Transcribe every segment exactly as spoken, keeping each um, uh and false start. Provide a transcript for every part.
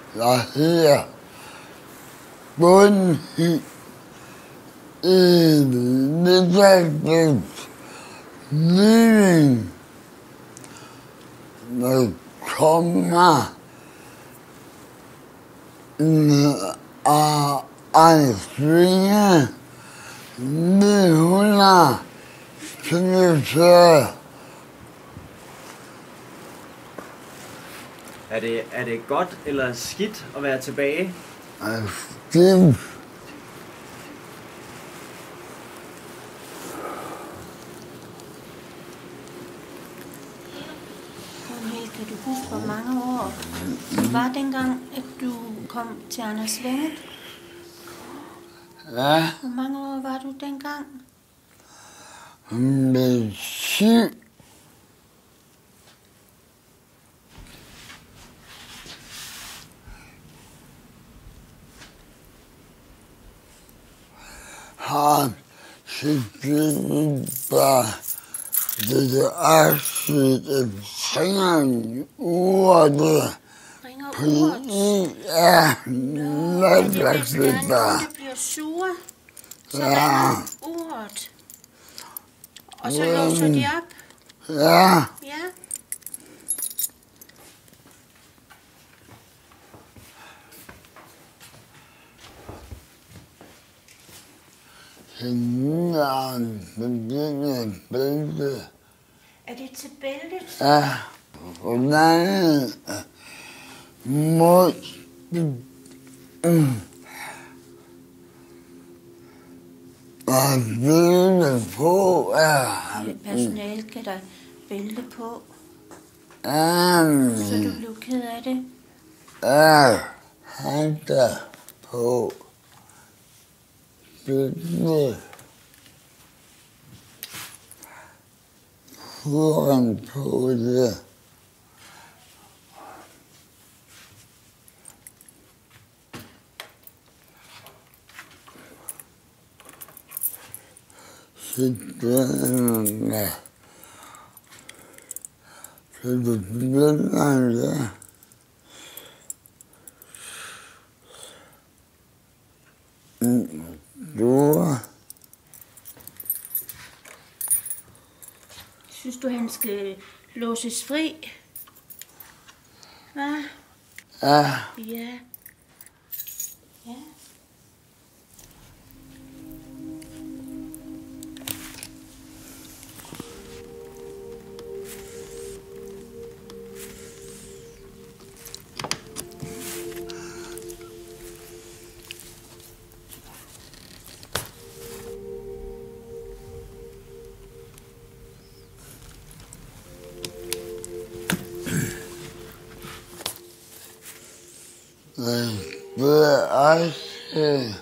der hedder Bundhed i netværkets ligning. Der kommer og arrangerer ni hundrede kilometer. Er det, er det godt eller skidt at være tilbage? Skidt. Kan du huske, hvor mange år det var dengang, at du kom til Anders Vænget? Ja. Hvor mange år var du dengang? Med syv. Har selvfølgelig bare det afsnit af ringeren uret der. Ringer uret? Ja, Nå, er det, hvis der er nogen, der bliver sure, så ja. ringer uret. Og så låser de op? Ja. Ja. Er det til bæltet? Ja. Hvordan må og bælte på er... Personalet kan der bælte på. Um, Så du blev ked af det? Ja, han der på bælte. Foran på det. Siddende. Så du begynder det. Du... Synes du, han skal låses fri? Hvad? Ja. Ja. Ja. Det er også...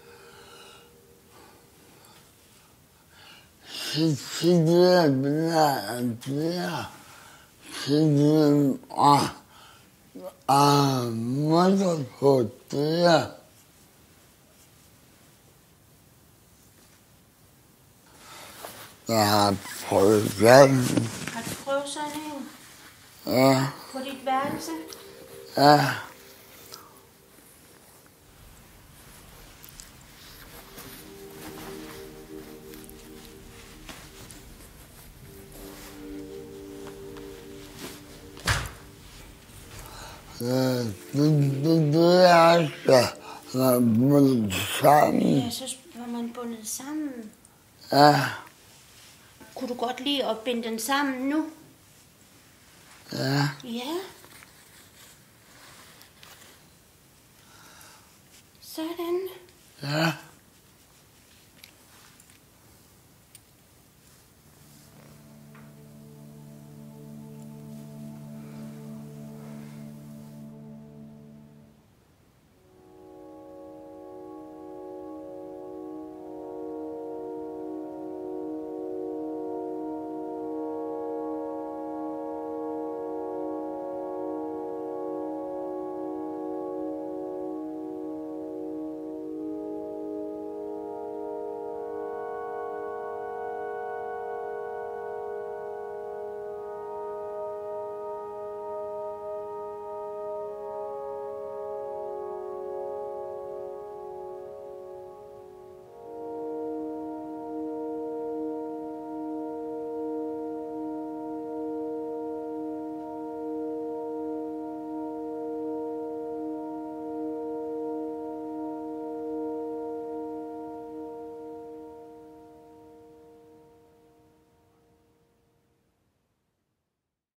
Sikkert bliver flere sikkert og og måtte på det. Jeg har prøvet sådan. Har du prøvet sådan en? Ja. På dit værelse? Ja. Det, det, det er altså bundet sammen. Ja, så var man bundet sammen. Ja. Kunne du godt lide at binde den sammen nu? Ja. Ja. Sådan. Ja.